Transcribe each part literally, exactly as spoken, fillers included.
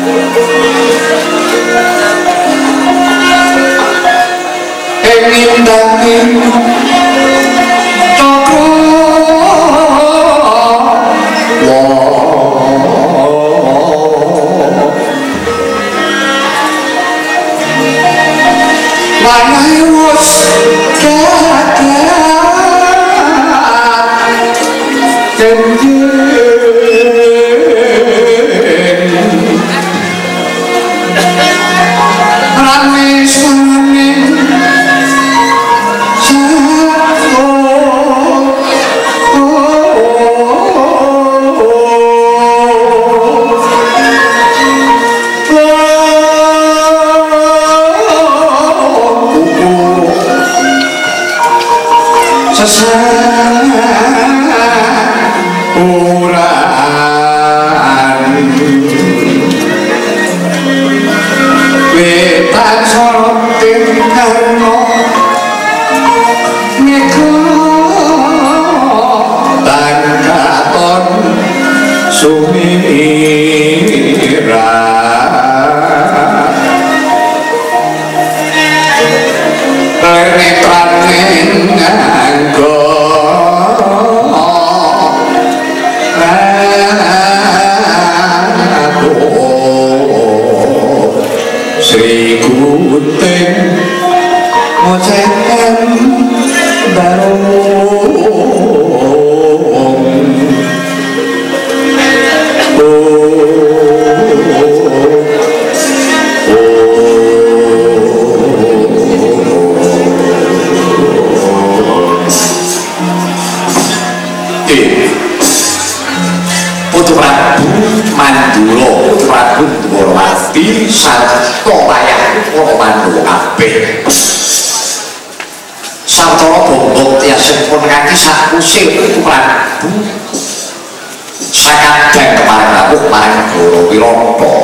Engin dangin toko when I was gagal usir Prabu sakadang kemarin rawuh marang Negara Wirata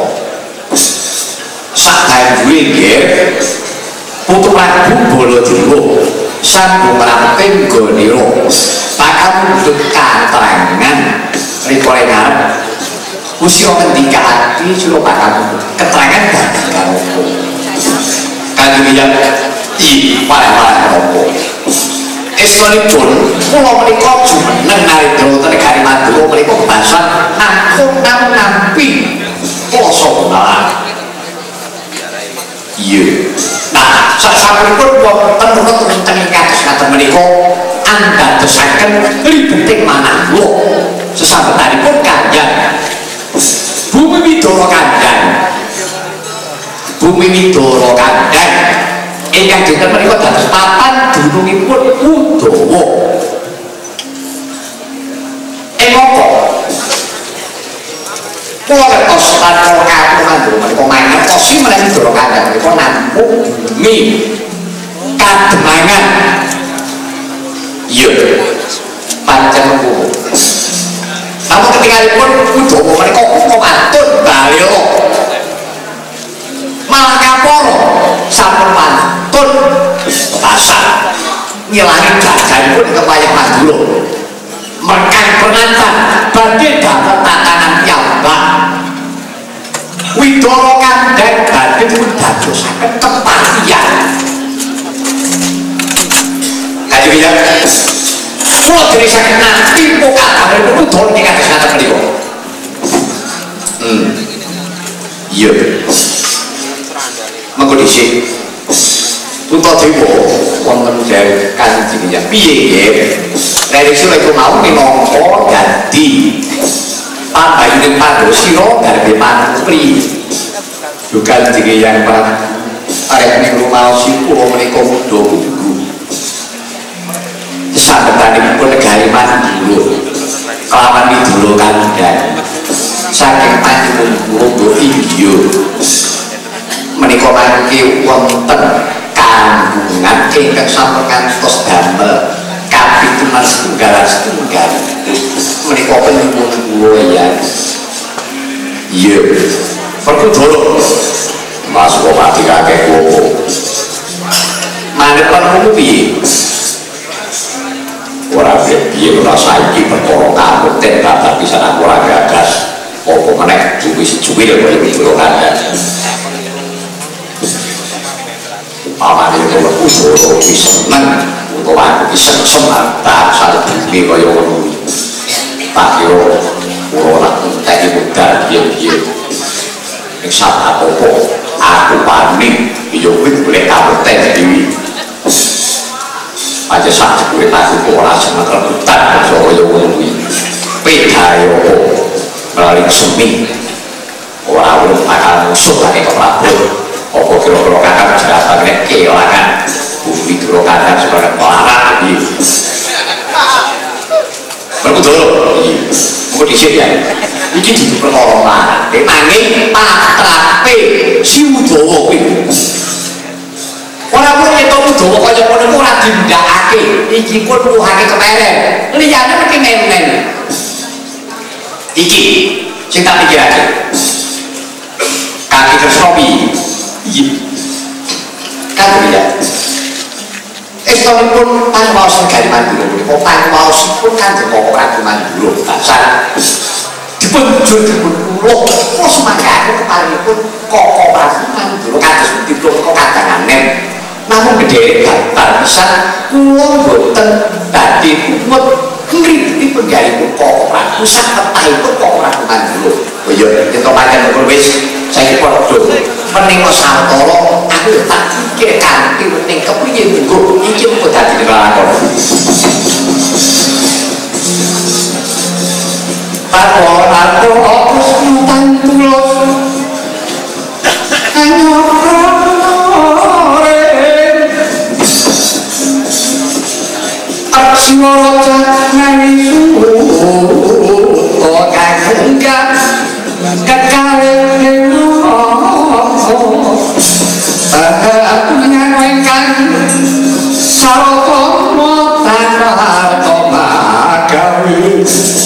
sabanjure nggih Putu Prabu Baladewa sambung ramping Gonira bakal mundhut katrangan rikala ngarep usia ngendikake sira bakal keterangan dadi karo kanjeng yang iki para-para nopo estunipun kula menika jumeneng Narendra Negari Madura menika kebasan nangkung nampi poso malah iya nah sasampunipun wonten wonten kados ngaten menika andadosaken libeting manah kula sesambetanipun kandhang Bumi Widara kandhang Bumi Widara kandhang ingkang dinten menika dados papan dunungipun Udawa. Ing apa? Kula ngertos lan kula katurun menika mangertosi menawi Widara kandhang menika namung bumi kademangan. Iya. Pancen mengko. Namun ketingalipun Udawa menika kumatun balya. Malah kaporo sampun pantun pasar ngilangi jajanipun ing wayah Madura merkang penantang badhe dapat tatanan piyambak Widara kandhang badhe pun dadosaken kepatihan kanjeng ya kula dirisaken nanti pokabaripun Udara ing kados ngaten menika hmm iya mengko dhisik Puntadewa wonten dherek Kanjeng ya piye nggih nek sira iku mau minangka dadi pambayuning Pandosira garwe mantri yo Kanjeng yang Pak arep niku maosi kula menika mudha-mudha sambetanipun negari Mandura kelawan Widara kandhang saking panjenengan kula India menika mangke wonten kandungan ingkang sampun ngantos damel kapitulan setunggal setunggal menika penyuwun kula ya iya perkudara Mas Bupati kakek kula manut panemu piye ora piye ora saiki perkara kamu ten babar pisan aku ora gagas apa meneh cuwi-cuwi lho iki kula kandhani pamane kula usul iki seneng utawa aku iki seneng tak saleh kaya ngono tak kira kula ora entek modal piye-piye ing sak apa aku panik yo kuwi boleh kabupaten iki aja sak kuwi aku ora seneng rebutan kaya ngono kuwi pedayo melalui semi orang orang bakal musuh lagi ke Prabu apa kira-kira kakak jelaskan kehilangan bumi kira kakak sebagai pelarang lagi betul mau disini ya ini di pertolongan ini nangis patrape si Udowo orang-orang itu Udowo kaya pun itu lagi mendakake ini pun peluhane kemarin lihatnya mungkin men-men iki sing tak pikirake kaki Kresnopi iya kan ya estonipun panwaos negari Mandura punika panwaosipun Kanjeng Prabu Mandura dasar dipun jur dipun kula kula semanggaken keparingipun Koko Prabu Mandura kados dipun kok kadanganen namun gedhe babar pisan kula boten badhe kuwat ngriptipun garipun Koko Prabu sak petahipun Koko Prabu Mandura. Oh iya, kita pancen ukur wis saiki padha menika sawetara aku tak pikir kanthi ning kepriye munggo iki mung dadi lakon. Pakoran opus utang tulus Arsiwara nangis oh kagungkan kekalih aku menyampaikan sarotomo tanah tomagawi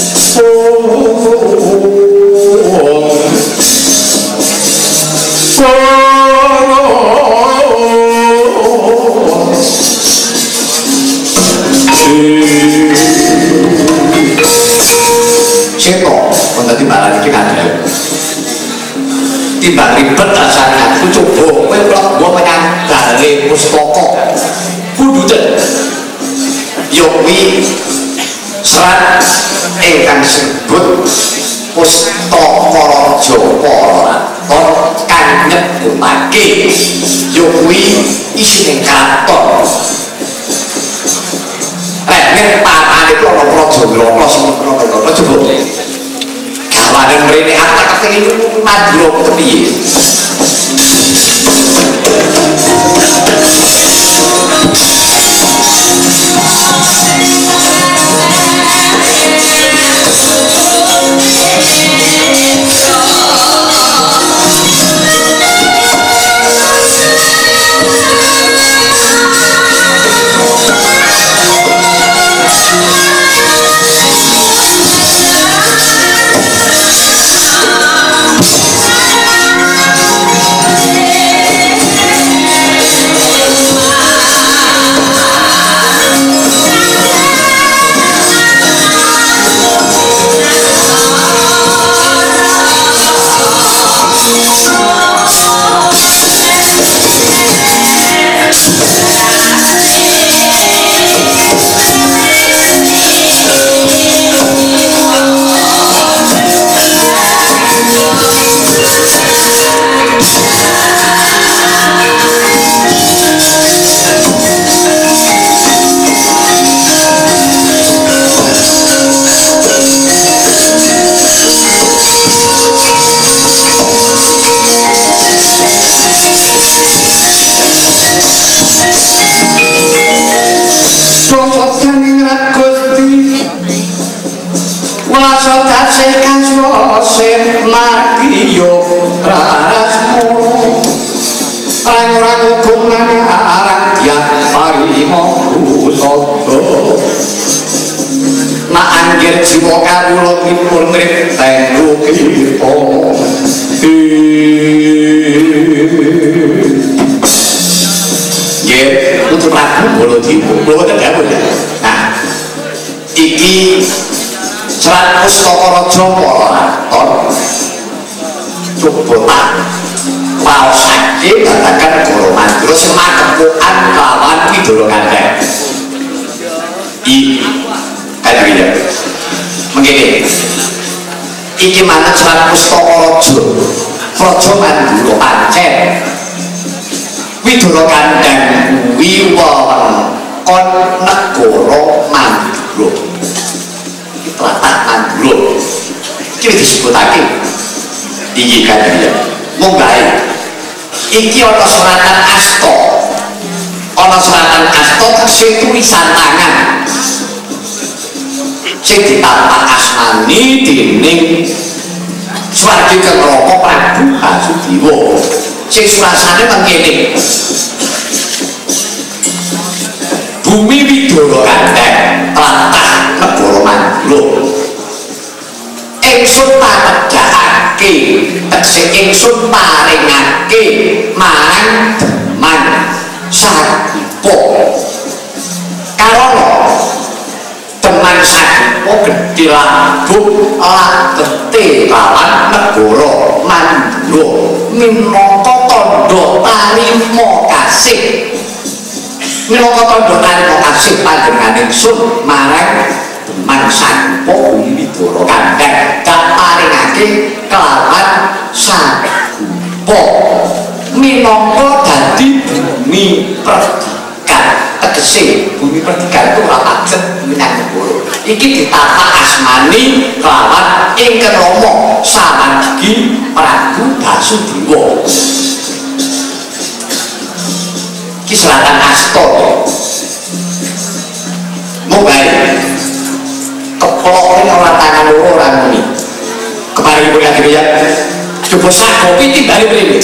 Seto, untuk timbalan ini kan timbang ribet rasanya aku coba memblok gue menyang dalem pustoko kududan yokwi serat ingkang sebut pustoko Joko Raton kang nyebutake yokwi isine kraton Nek papane ku ana praja Wirata sing ana kaya coba. Gawane mrene arep kepengin Mandura kepiye? Jiwa kawula dipun ngripten kita nggih putra Prabu Baladewa mboten dawuh ya nah iki Serat Pustaka Raja Para Raton coba tak waosake katakan Goro Mandura sing makepukan lawan Widoro Kandang. I kan ya. Mengene. Iki manut Surat Pustaka Raja. Praja Mandura pancen Widoro Kandang kuwi wewengkon negara Mandura. Iki tlatah Mandura. Iki disebutake iki kan ya. Monggae iki ana seratan asta. Ana seratan asta sing tulisan tangan. Sing ditapak asmani dening Swardi Kentraka Prabu Basudewa. Sing surasane mengkene. Bumi Widoro Kandang, tlatah negara Mandura. Ingsun pamedhakake, tekse ingsun paringake marang Deman Sagupa. Karana Deman Sagupa gedhe lambung latete lawan negara Mandura minangka tandha tarima kasih. Minangka tandha tarima kasih panjenengan ingsun marang Deman Sagupa Widoro Kandang kaparingake kelawan Sagupa minangka dadi bumi perdikan. Tegese bumi perdikan itu ora pajek minang negara. Iki ditapak asmani kelawan ingkang rama samargi Prabu Basudewa. Iki selatan asta. Monggae keplok ini orang tangan loro orang ini kemarin ibu lagi ya coba sak kopi timbali beli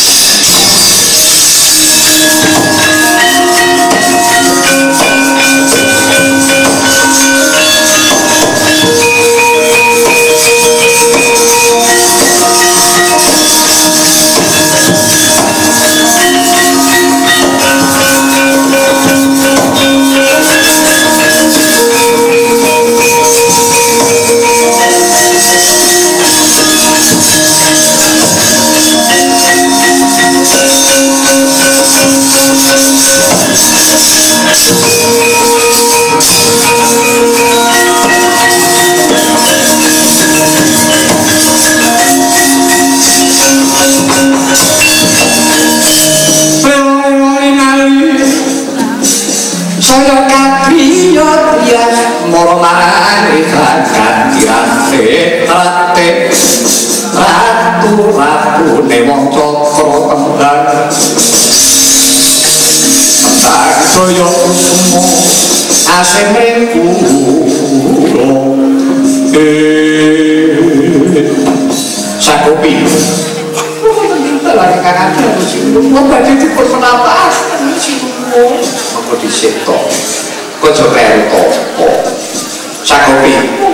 saya kapriyot ya moro marang ikan dirante rate ratu ratu newong cokro tembang tak koyo semua asemku eh sakopi lagi kan ada mau baju itu kenapa aku disetok kok coba toko sakopi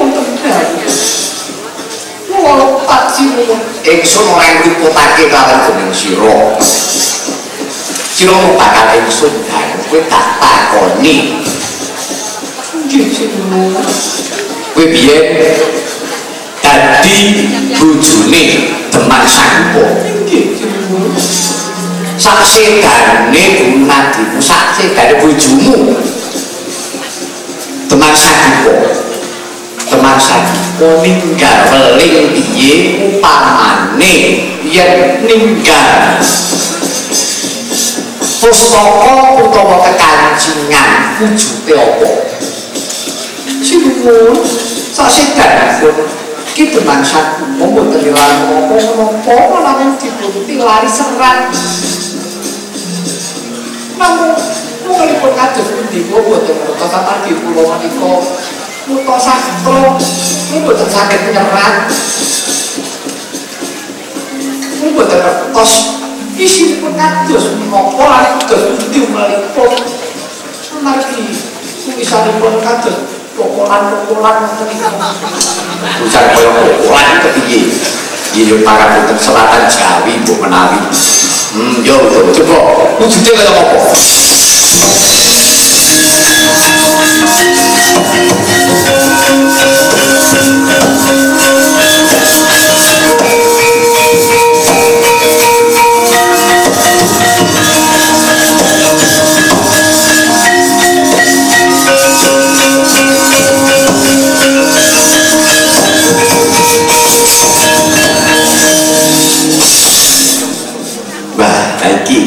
mau tak sih ingsun orang dipotake kalian jeneng siro siro mau bakal ingsun kan gue tak takoni gue biar tadi bujune Deman Sagupa saksedane gunadimu saksedane bojomu Deman Sagupa Deman Sagupa ninggal weling piye upamane yen ninggal pustaka utawa kekancingan wujute apa sinuwun saksedane iki Deman Sagupa mboten ilang apa-apa namung dipunti lari serat namun mungkin kados pundi kula boten ngertos satargi kula menika muta sakra kula boten saged nyerat kula boten ngertos isipun kados menapa lan kados pundi malipun amargi tulisanipun kados pokolan-pokolan ngoten niku tulisan kaya pokolan kepiye iya para boten selatan Jawi mbok menawi hmm yo coba wujude kaya apa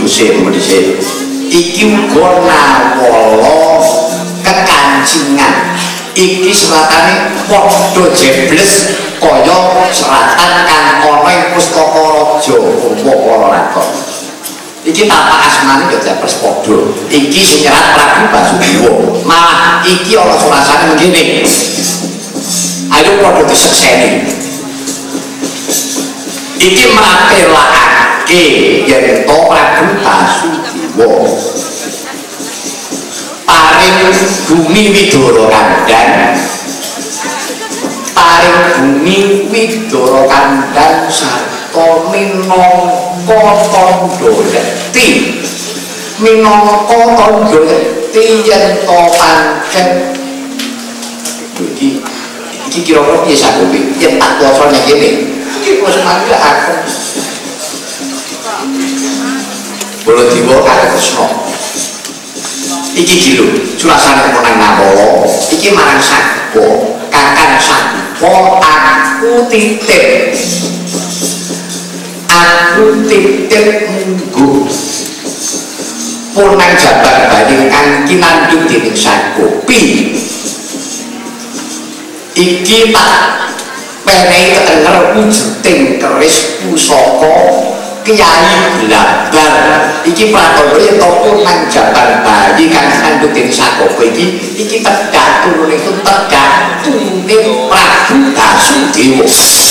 sih sih iki uga nawala kekancingan iki seratane padha jebles kaya seratan kang ana ing pustaka raja para rakon iki tapak asmane yo dapes padha iki sing nyerat Prabu Basudewa malah iki ana surasane mengene ayo padha disekseni iki mratelakake yen to Prabu Basudewa paring bumi Widara Kandhan paring bumi Widara Kandhan sarta minangka tandha yakti minangka tandha yakti yen to pancen iki iki kira-kira piye sakowe yen tak wacana kene iki wis mangke aku Baladewa karo Kresna iki gilo surasane menang ngawala iki marang Sakwa kakang Sakwa aku titip aku titip mungguh punang jabat bayi kang kinandhut dening Sakopi iki tak penehi ketenger wujuding keris pusaka Kyai Blabar iki pratandha yen to punang jaban bayi kang kandhut ing Sakopi iki iki tedhak turune itu tedhak tuning Prabu Basudewa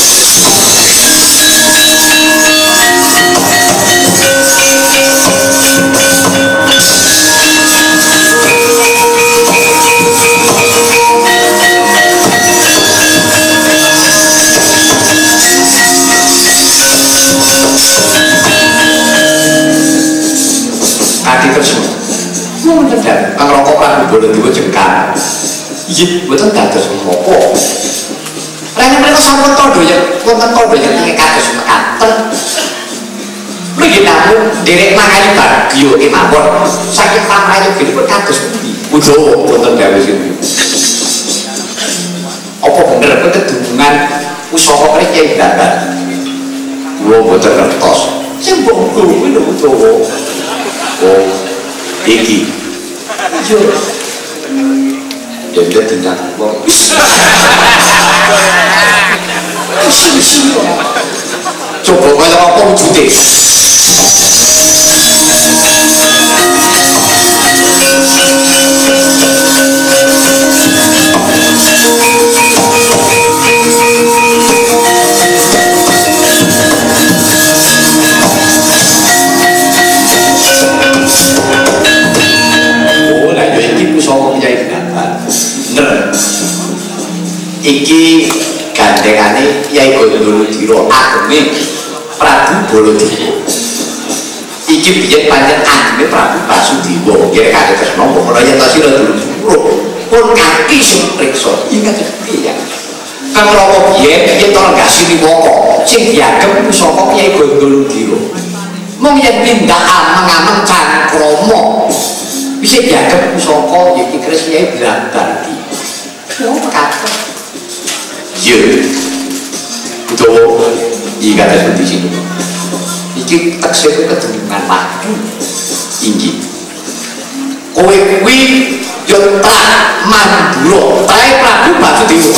Adi Kresna mau mendadak kang rokok Prabu Baladewa jengkar iya betul dados menapa rene mereka sampun tandha yen wonten tandha yen ing kados mekaten mriki namun derek mangani bagya kemawon saking pamrayu pun kados pundi Udawa wonten dawuh sinten apa bener kedunungan pusaka Kyai Blabar kula boten ngertos sing mbok kuwi lho Udawa oh iki yo jadi tindak kok coba kaya apa wujude iki gandengane Kyai Gondolodira ageme Prabu Baladewa iki biyen pancen ageme Prabu Basudewa nggih kare Kresna ora yen ta sira dulur pun kaki sing priksa ingat piye ya kang rawa biyen yen to ngasini woko sing diagem pusaka Kyai Gondolodira mung yen pindah ameng-ameng Cangkrama bisa diagem pusaka iki Kris Kyai Blabar iki yo kata iya Udawa iki kata seperti sini iki tekse kedunungan maju inggih kowe kuwi yo tak mandura tae Prabu Basudewa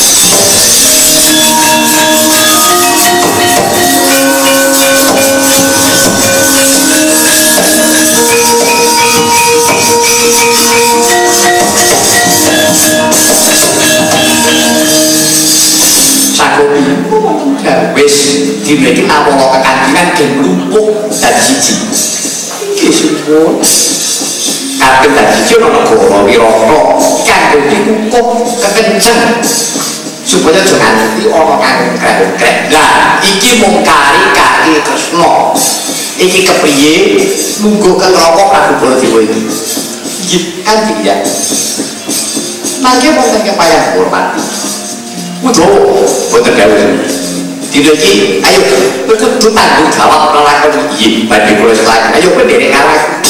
Sakopi wis dina iki awala kekancingan gen lumpuh dadi siji iki sumpun kabeh dadi siji ana negara wirata kanggo dikukuh kekenceng supaya aja nganti ana kang krek-krek lah iki mung kari kaki Kresna iki kepriye munggo ketrapa Prabu Baladewa iki nggih kanjeng ya mangke wonten kepayah hormati Udawa boten dawuh dina iki ayo kudu tanggung jawab lakon iki badhe kula selak ayo pendene karo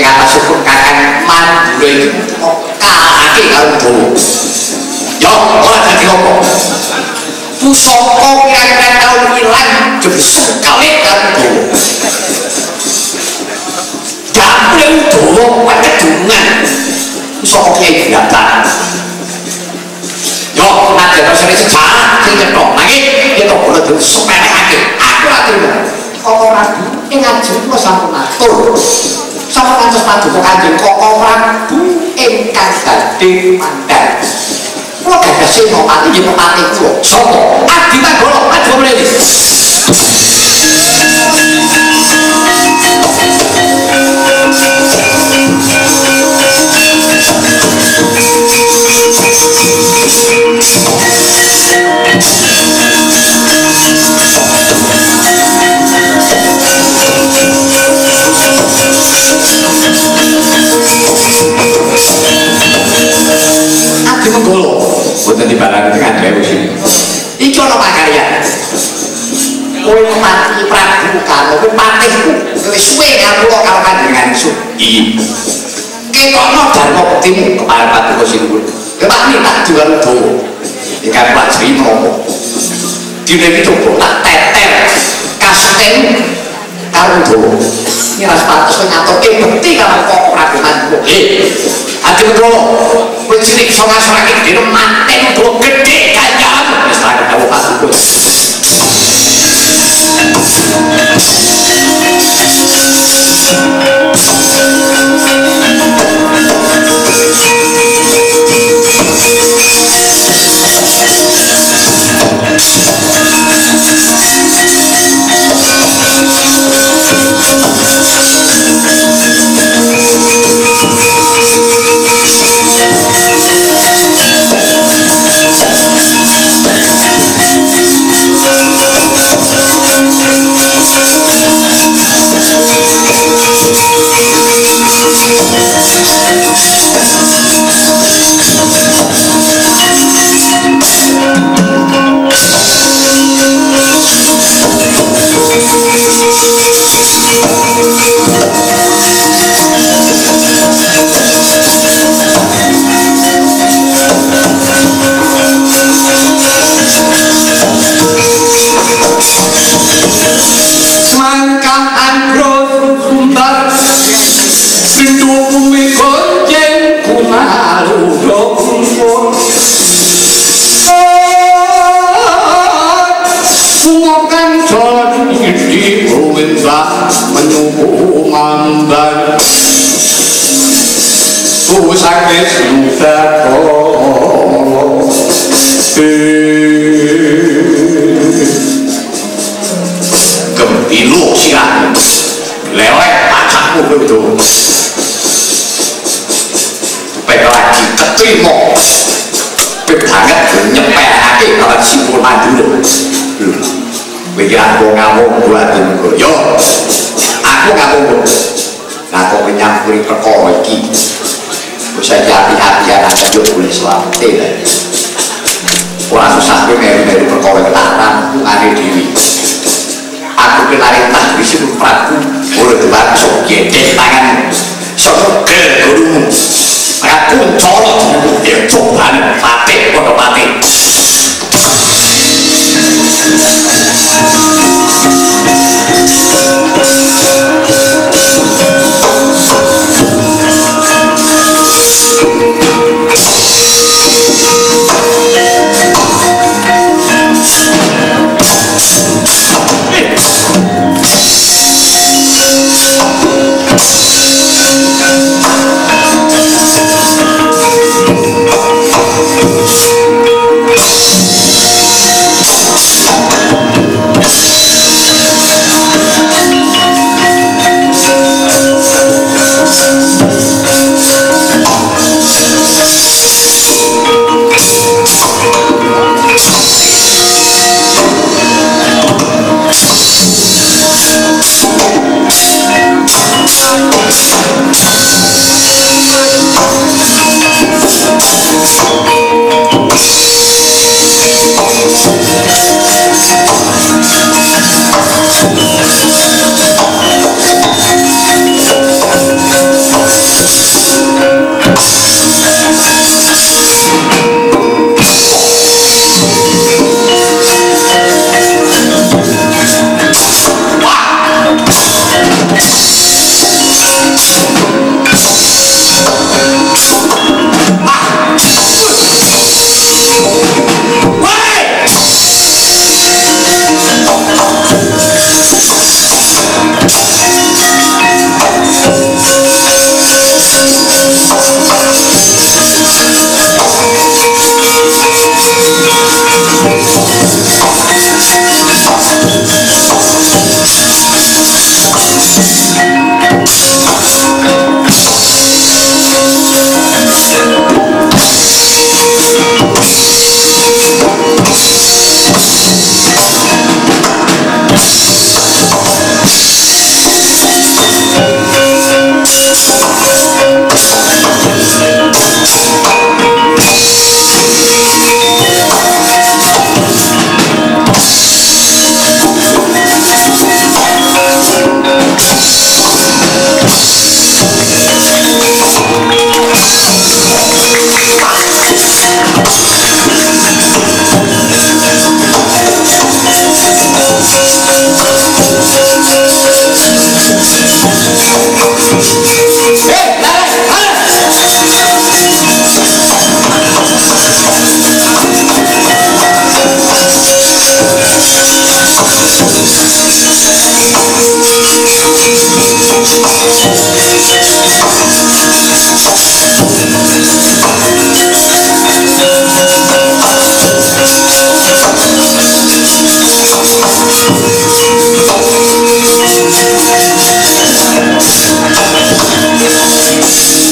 yang atas syukur kakang mandure kalahake karo Udawa yo ora dadi apa pusaka pirang-pirang taun ilang jebul kawit karo Udawa dampe Udawa pakedungan pusaka kiai gandang yo najan sing sejarah sing nyetok nanging yen ora dadi sepelekake aku ora trimo Koko Prabu ing ajeng kula sampun matur. Sampun kantos paduka Kanjeng Koko Prabu ingkang badhe mandhap. Kula gadah senopati nggih pepati kula. Sapa? Adi Manggala, maju mrene. Adi Manggala boten dibarani dengan dhewe sini. Iki ana pakaryan. Kowe mati Prabu karo patihku. Wis suwe karo karo panjenengan isu. Iya. Ketokno dharma bektimu kepareng Paduka Sinuwun. Kepak minta jual Udawa. Ingkang pelajari nopo. Dene iki coba tak teter kasten karo Udawa. Ini ras patus kowe ngaturke bekti karo Koko Prabu Mandu. Eh, Adi Manggala, kowe cilik iso ngasorake dene manten Udawa gedhe ganjaran. Wis tak dawuh Paduka. Gembilo siang lewek pacakmu itu supaya lagi keterima banget nyepelake kalau simpul Mandura pikir aku ngamuk buat itu yo aku ngamuk aku menyamburi perkara ini bisa hati-hatian aja yuk boleh selamat orang sampai meru-meru perkara ketahanan ngane dewi aku kenalin tak disebut Prabu boleh tuan sok gedek tangan sok gerumu aku colok dia cobaan pate kono pate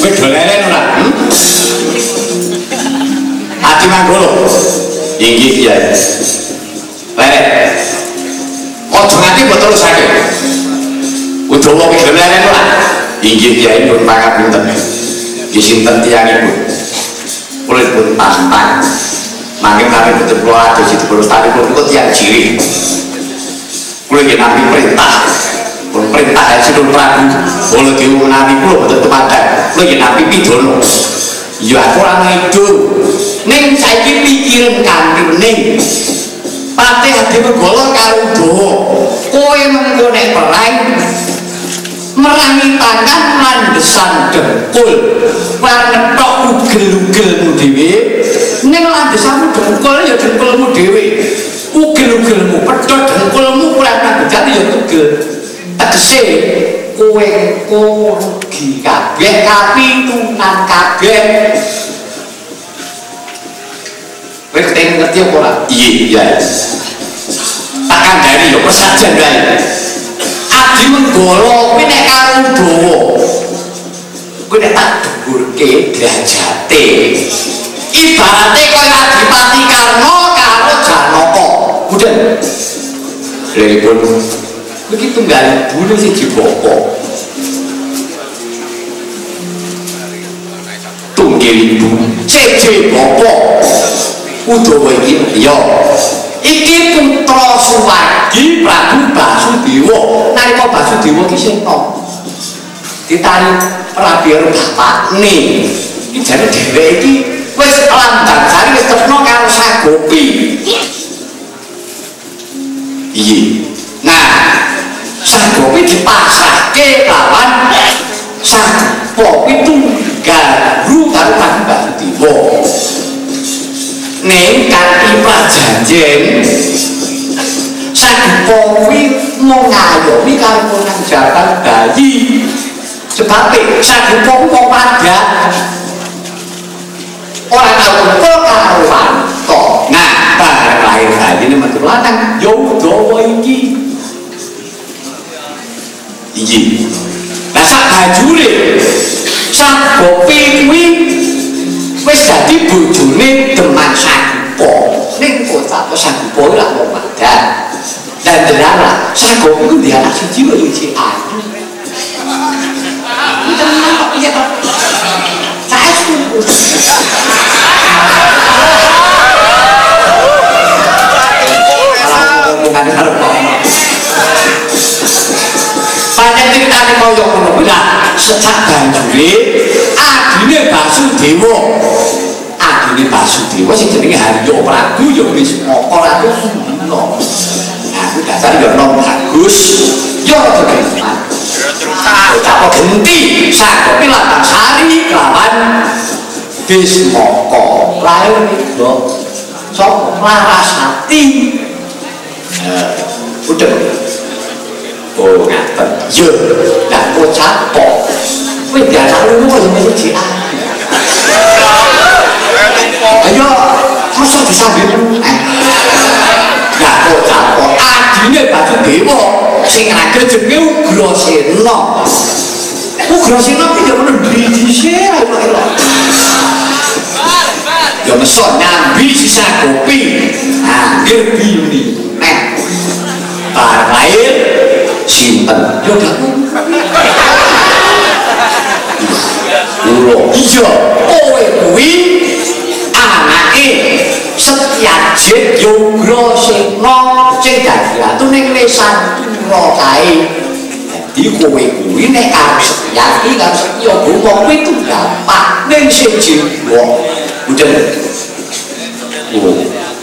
doleren ora? Ati Manggolo. Inggih Kyai. Leret. Aja nganti mbok terusake. Udawa ki doleren ora? Inggih Kyai pun pangapunten. Nggih sinten tiyangipun? Kula pun pantang. Mangke kami betul kula ados dipun lestari kula tiyang jiri. Kula nggih nampi perintah. Pun perintah Haji Prabu Baladewa menawi kula boten tumanten. Kula nggih nampi pidana. Ya aku ora ngidul. Ning saiki pikiran kanthi ning Patih Adi Menggala karo Udawa. Kowe mengko nek perang merangi tangan landesan dengkul lan ngetok ugel-ugelmu dhewe ning landesanmu dengkul ya dengkulmu dhewe ugel-ugelmu pedhot dengkulmu kurang nanggung ya ugel tegese kowe rugi kabeh kapitunan kabeh. Kowe ngerti apa ora? Iya, iya. Tak kandhani ya persajan wae. Adi Menggala kuwi nek karo Udawa kuwi nek tak dhuwurke derajate ibarate kaya Adipati Karna karo Janaka. Budhen lha pun iki tunggal bune siji bapa tunggil ibu siji bapa Udawa iki ya iki putra Suwardi Prabu Basudewa. Nalika Basudewa ki sing nom ditarik Prabu bapakne iki jane dheweke iki wis landang sari wis tresna karo Sagopi. Iya. Nah, Sagopi dipasrahke lawan Sagopi tunggaru karo Prabu Basudewa. Ning kanthi prajanjen Sagopa kuwi mau ngayomi karo Ponang Jatan bayi. Sebab Sagopa wong padha ora tau kumpul karo wanita. Nah, bareng lahir bayine metu lanang ya Udawa iki. Iki. Lah sak bajure Sagopi kuwi wis dadi bojone Demang Sagopa. Ning kota Sagopa ora wong padha. Dan delala Sagopa ku dia anak siji kok iki ayu. Tenang kok piye to? Saya sepupu. Omongan karo kok. Pancen critane kaya ngono kuwi lah secak banjure adine Basudewa. Adine Basudewa sing jenenge Harya Prabu ya wis moko ra Sundana. Aku dasar ya nom bagus. Ya rada geman. Apa genti Sagopi Lambang Sari lawan Desmoko lahir niku sapa Larasati. Eh, udah. Oh, ngaten. Yo, lah kocak kok. Kowe dianak lu kok yo siji ayu. Ayo, mosok disambung. Lah kocak kok adine Basudewa sing ragil jenenge Ugrasena. Ugrasena ki yo ono dhisik ae. Ya mesok nyambi si Sagopi. Nah, nggih bini. Nek bar lahir sinten? Yo gak Ulo. Iya, kowe kuwi anake Setyajid Ugrasena sing dadi ratu ning Lesantura kae. Dadi kowe kuwi nek karo Setyaki karo Setyabama kuwi tunggal pak ning siji wong. Budhen. Oh.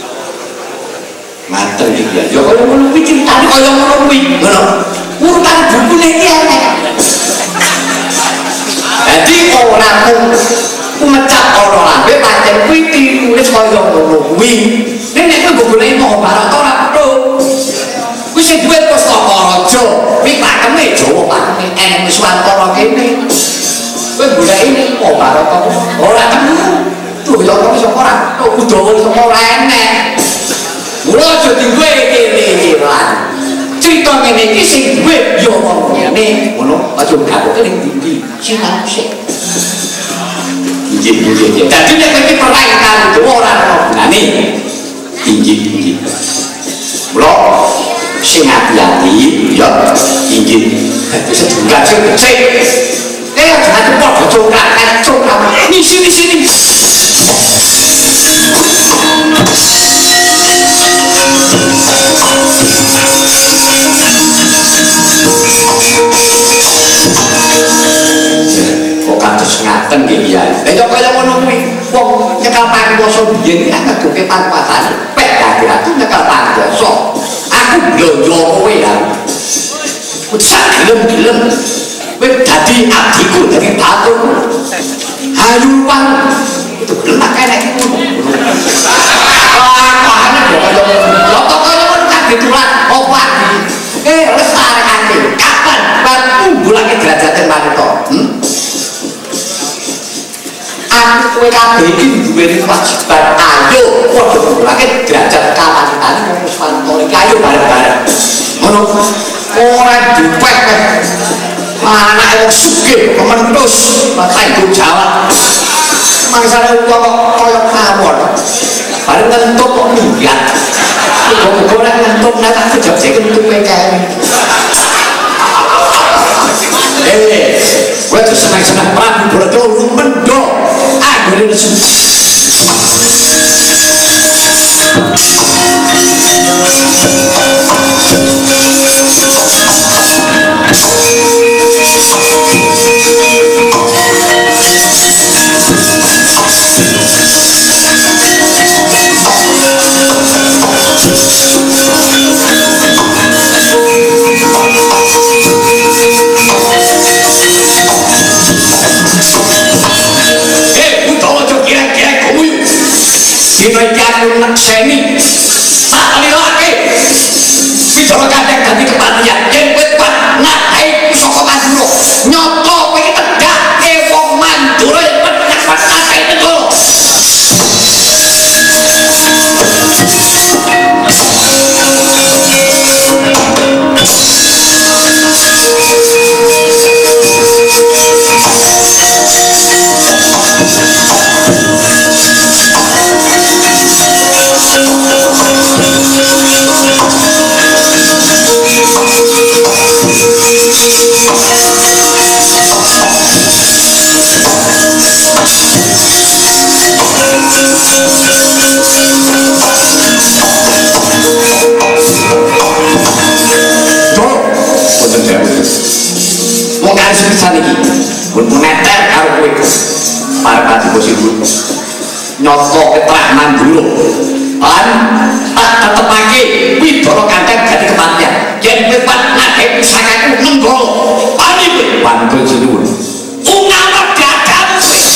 Ngaten iki ya. Ya kaya ngono kuwi critane kaya ngono kuwi. Ngono. Urutan bukune iki enek. Dadi ora mung kumecap ana lambe pancen kuwi ditulis kaya ngono kuwi. Nek nek kowe goleki Mahabharata ora perlu. Kuwi sing duwe Pustaka Raja. Kuwi pakeme Jawa pakeme enek Nuswantara kene. Kowe goleki ning Mahabharata ora ketemu. Tuh ya kok iso ora, Udawa iso ora enek. Mula aja dienggo kene-kenean. Crita ngene iki sing duwe ya wong ngene, ngono aja gawe ning ndi-ndi. Sinau sik. inggih inggih. Dadi nek kowe iki perang karo ora ana gunane. Inggih inggih. Mula sing hati-hati ya inggih. Wis sedulur sing becik. Eh jangan padha congkrakan congkrakan. Ni sini sini. Kados ngaten nggih ya. Lah yo kaya ngono kuwi wong nyekel pangkoso biyen ana duke panpatan pek dadi atu nyekel pangkoso. Aku blonjo kowe ya. Wis gelem-gelem kowe dadi adiku dadi batur. Hayu pang itu gelem kene iki ngono. Ah, ana kaya ngono. Kok kaya ngono kan ditulat opo iki. Eh wis tarekake. Kapan bar unggulake derajate manito. Hm? Aku kowe kabeh iki duweni kewajiban ayo padha ngulake derajat kawanitan wis mantor iki ayo bareng-bareng ngono ora dipek anake wong sugih kementus tanggung jawab mangsane wong kok kaya kawon bareng ngentuk kok muyat muga-muga nek ngentuk nek tak jejak kentuk kowe kae eh kowe terus seneng-seneng Prabu Broto mendo anggone nesu dino iki aku nekseni tak lirake Widara Kandhang dadi kepatihan yen kowe kuat ngakai saka Mandura nyoto kowe iki tegake wong Mandura yen penak ngakai negara wong karo sepisan iki pun meneter karo kowe Parpati Bosibu nyoto ketrah Mandura lan tak tetepake Widara Kandhang dadi kepatihan yen kowe pat ngadepi sakaku nenggala pani kowe wantun sinuwun ungawat dadam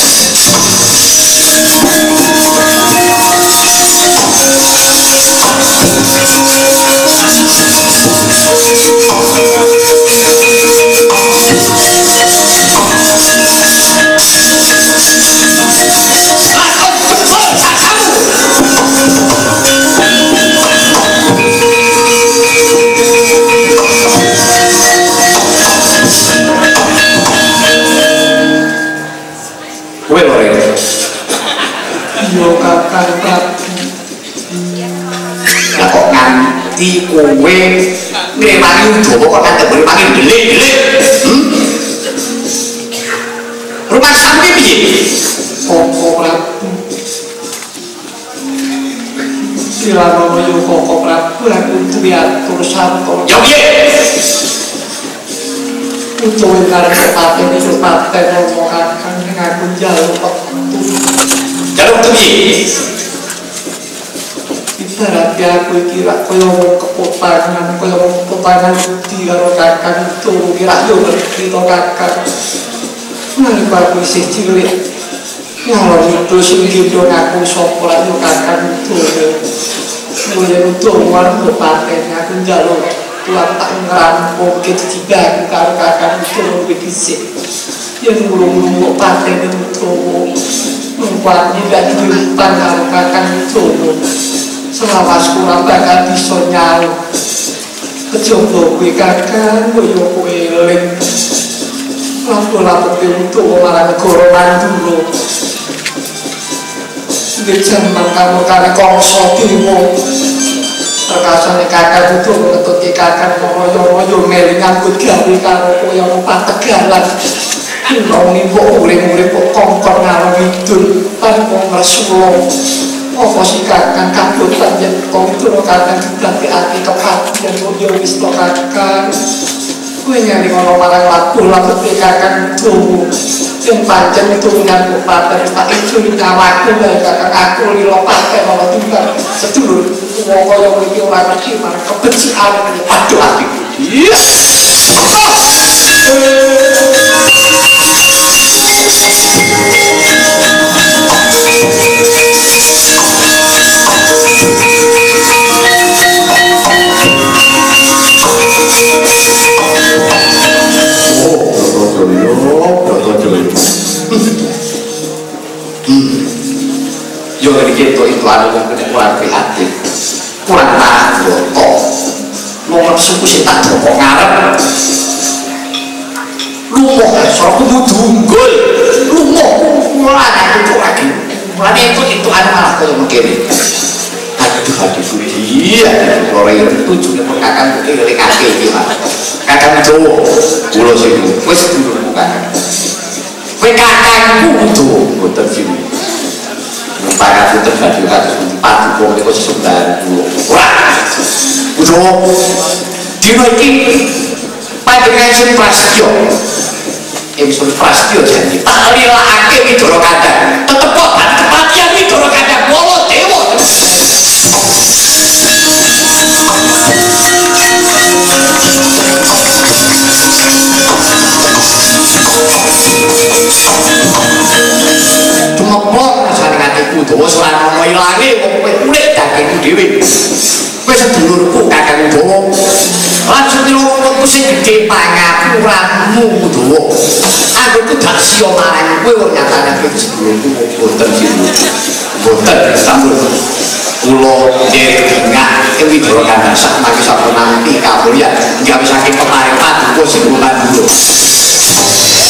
yo kakang Prabu lah kok nganti kowe ngrewangi Udawa kok nganti ngrewangi delik-delik hmm? Rumah sampe piye? Koko Prabu Kirana yo Koko Prabu aku diatur santoro ya piye? Udawa karep paten iki paten romo kakang ning aku njaluk jaluk piye? Ibaratnya aku kira kaya wong kepotangan kaya wong kepotangan di karo kakang itu kira yo ngerti to kakang nalika aku isih cilik ngalor itu sing gendong aku sapa lak yo kakang itu kowe itu wan kepaten aku njaluk Tuhan tak ngerampok keciciban karo kakang itu lebih dhisik yen ngurung-ngurung paten itu Numpatnya gak diumpan karo kakang itu selawas kurang bakal bisa nyau kejaba kowe kakang kaya kowe eling lampu-lampu untuk malah negara Mandura sudah zaman kamu kali kongso dewa perkasane kakak itu menututi kakak royo-royo meli ngangkut gawe karo koyo numpak tegalan wong iki kok urip-urip kok kongkon ngalor ngidul pan wong Rasulullah apa sih kakak kabut panjen kong itu kakak berarti ati kepastian kok yo wis to kakak kowe nyari ngono marang laku laku kakak tuh yang panjang itu dengan kupatan pak itu nyawaku kakak aku lilo pakai malah tinggal sedulur wong kaya iki ora ngerti marang kebencian aduh atiku yes yo gitu itu ada yang kena kurang prihatin kurang tahu kok nomor suku sih tak joko ngarep lu mau soal kudu dunggul lu mau mulai itu lagi mulai itu itu ada malah kalau begini aduh aduh iya orang yang tujuh yang kakak mungkin dari kaki gimana kakak cowok pulau situ gue sebelum bukan gue kakakku itu bukan sini para puter baju kados empat wong niku sesembahan wah udah dino iki panjenengan sing Prasetyo episode Prasetyo janji tak lilakake Widara Kandang tetep kok kepatian Widara Kandang wala dewa Udawa selama mau ilangi wong kowe kulit dagingku dhewe kowe sedulurku kakang Udawa langsung dilorongku sing gedhe pangapuranmu Udawa aku dak sia marang kowe wong nyatane kowe sedulurku boten sinu boten sampun kula nggih dengah ing Widara Kandang sak mangke sampun nanti kabulya gawe saking kemarin paduka sing kula dulu